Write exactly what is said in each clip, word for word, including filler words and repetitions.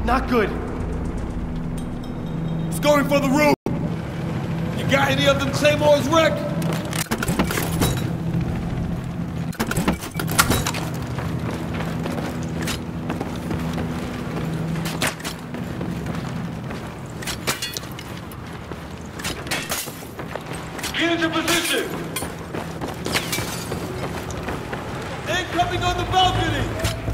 Not good. It's going for the roof! You got any of them Claymores, Rick? Get into position! Incoming on the balcony!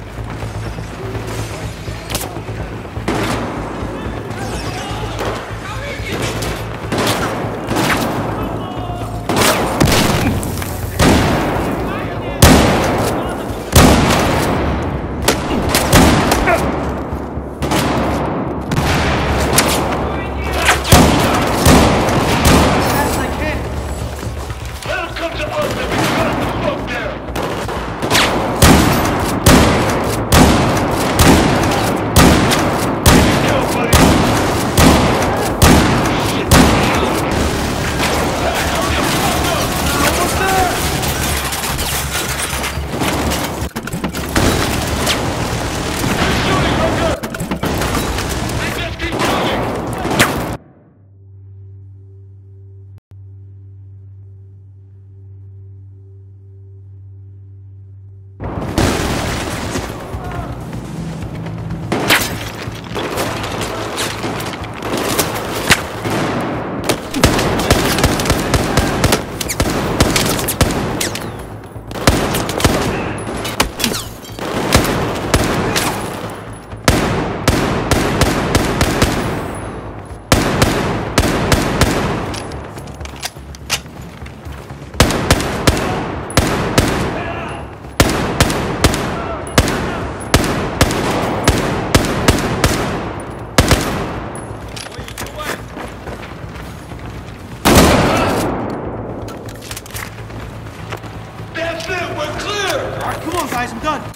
Guys, I'm done.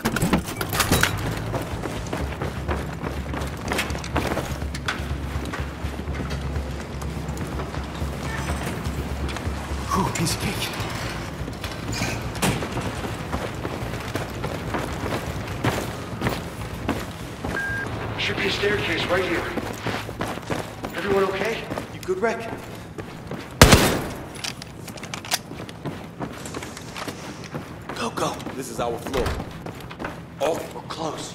Whew, piece of cake. Should be a staircase right here. Everyone okay? You good, Rick? Go, go. This is our floor. Oh, we're close.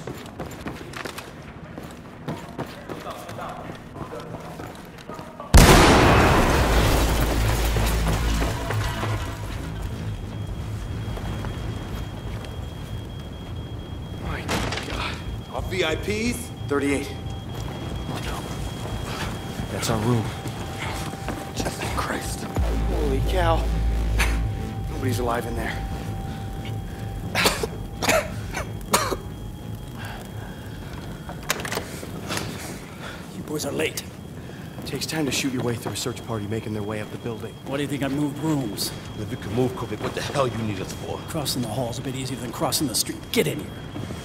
My God. Our V I Ps? thirty-eight. Oh no. That's our room. Jesus Christ. Holy cow. Nobody's alive in there. Boys are late. It takes time to shoot your way through a search party making their way up the building. Why do you think I moved rooms? If you can move, Kovic, what the hell you need us for? Crossing the hall's a bit easier than crossing the street. Get in here.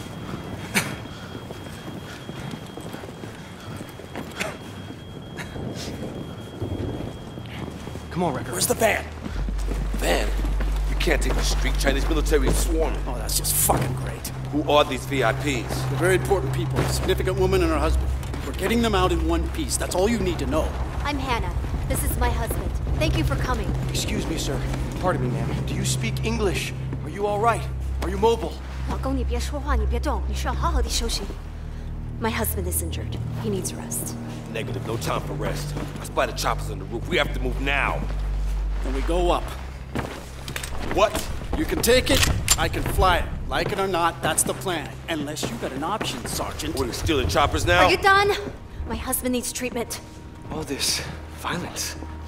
Come on, Rick. Where's the van? Van? You can't take the street. Chinese military is swarming. Oh, that's just fucking great. Who are these V I Ps? They're very important people. A significant woman and her husband. We're getting them out in one piece. That's all you need to know. I'm Hannah. This is my husband. Thank you for coming. Excuse me, sir. Pardon me, ma'am. Do you speak English? Are you all right? Are you mobile? 老公，你别说话，你别动，你需要好好地休息。My husband is injured. He needs rest. Negative, no time for rest. I spy the choppers on the roof. We have to move now. Then we go up. What? You can take it, I can fly it. Like it or not, that's the plan. Unless you got an option, Sergeant. We're stealing choppers now? Are you done? My husband needs treatment. All this violence.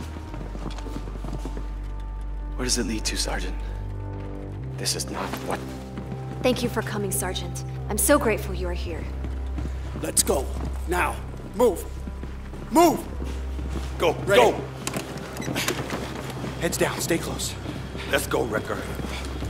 Where does it lead to, Sergeant? This is not what... Thank you for coming, Sergeant. I'm so grateful you are here. Let's go. Now. Move. Move! Go, Ready. go! Heads down, stay close. Let's go, Wrecker.